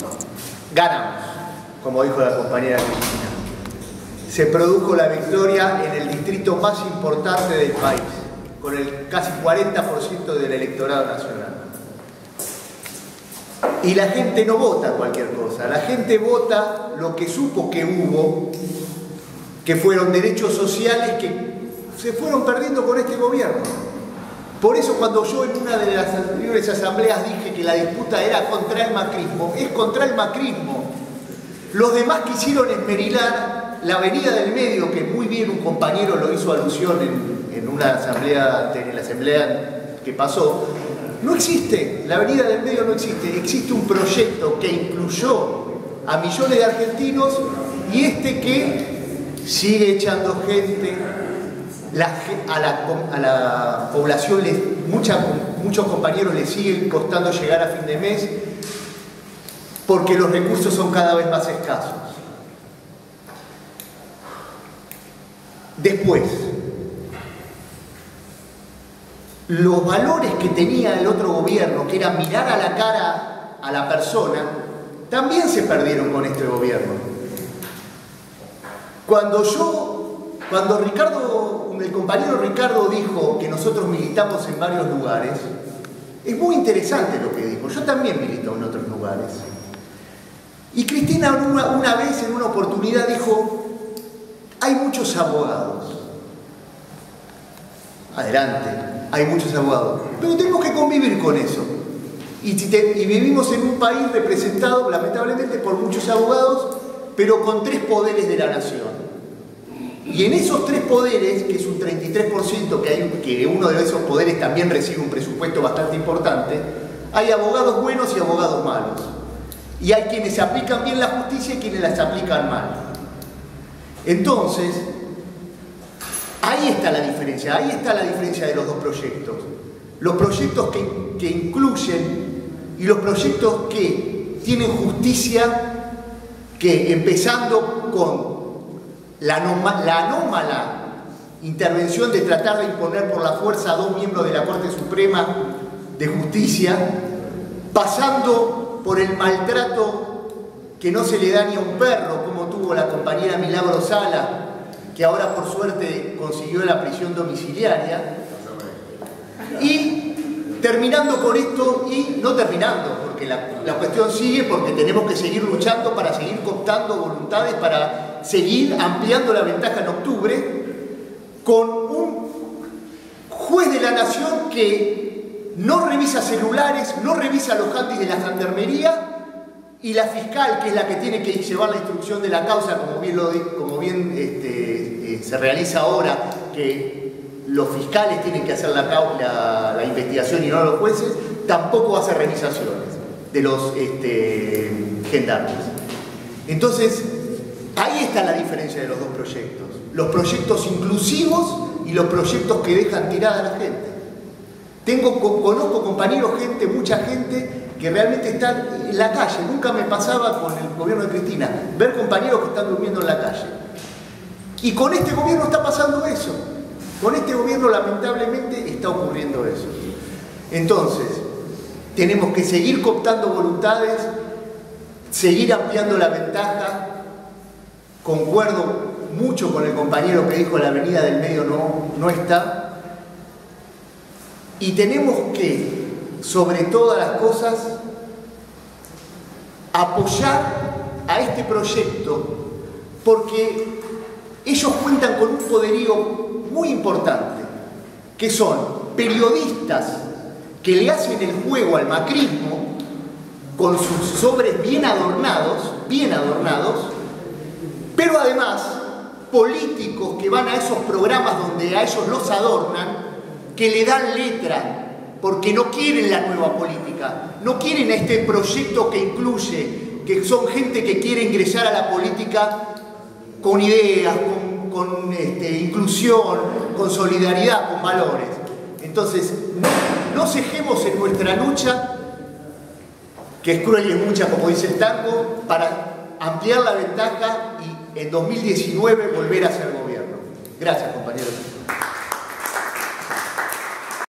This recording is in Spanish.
ganamos, como dijo la compañera Cristina. Se produjo la victoria en el distrito más importante del país, con el casi 40% del electorado nacional. Y la gente no vota cualquier cosa, la gente vota lo que supo que hubo, que fueron derechos sociales que se fueron perdiendo con este gobierno. Por eso cuando yo en una de las anteriores asambleas dije que la disputa era contra el macrismo, es contra el macrismo. Los demás quisieron esmerilar la avenida del medio, que muy bien un compañero lo hizo alusión en una asamblea, en la asamblea que pasó. No existe, la avenida del medio no existe. Existe un proyecto que incluyó a millones de argentinos y que sigue echando gente. A la población, muchos compañeros les siguen costando llegar a fin de mes porque los recursos son cada vez más escasos. Después, los valores que tenía el otro gobierno, que era mirar a la cara a la persona, también se perdieron con este gobierno. Cuando el compañero Ricardo dijo que nosotros militamos en varios lugares, es muy interesante lo que dijo. Yo también milito en otros lugares. Y Cristina una vez, en una oportunidad, dijo: hay muchos abogados. Adelante, hay muchos abogados. Pero tenemos que convivir con eso. Y vivimos en un país representado, lamentablemente, por muchos abogados, pero con 3 poderes de la nación. Y en esos 3 poderes, que es un 33%, que uno de esos poderes también recibe un presupuesto bastante importante, hay abogados buenos y abogados malos. Y hay quienes aplican bien la justicia y quienes las aplican mal. Entonces, ahí está la diferencia de los dos proyectos. Los proyectos que incluyen y los proyectos que tienen justicia, que empezando con la anómala intervención de tratar de imponer por la fuerza a 2 miembros de la Corte Suprema de Justicia, pasando por el maltrato que no se le da ni a un perro, como tuvo la compañera Milagro Sala, que ahora por suerte consiguió la prisión domiciliaria, y terminando con esto, y no terminando, porque la cuestión sigue, porque tenemos que seguir luchando para seguir cooptando voluntades, para seguir ampliando la ventaja en octubre, con un juez de la nación que no revisa celulares, no revisa los handys de la gendarmería, y la fiscal, que es la que tiene que llevar la instrucción de la causa, como bien se realiza ahora, que los fiscales tienen que hacer la investigación y no los jueces, tampoco hace revisaciones de los gendarmes. Entonces, ahí está la diferencia de los dos proyectos. Los proyectos inclusivos y los proyectos que dejan tirada a la gente. Conozco compañeros, mucha gente que realmente están en la calle. Nunca me pasaba con el gobierno de Cristina ver compañeros que están durmiendo en la calle. Y con este gobierno está pasando eso. Con este gobierno lamentablemente está ocurriendo eso. Entonces, tenemos que seguir cooptando voluntades, seguir ampliando la ventaja. Concuerdo mucho con el compañero que dijo la avenida del medio no está. Y tenemos que, sobre todas las cosas, apoyar a este proyecto, porque ellos cuentan con un poderío muy importante, que son periodistas que le hacen el juego al macrismo con sus sobres bien adornados, pero además políticos que van a esos programas donde a ellos los adornan, que le dan letra, porque no quieren la nueva política, no quieren este proyecto que incluye, que son gente que quiere ingresar a la política con ideas, con inclusión, con solidaridad, con valores. Entonces, no cejemos en nuestra lucha, que es cruel y es mucha, como dice el tango, para ampliar la ventaja y en 2019 volver a ser gobierno. Gracias, compañeros.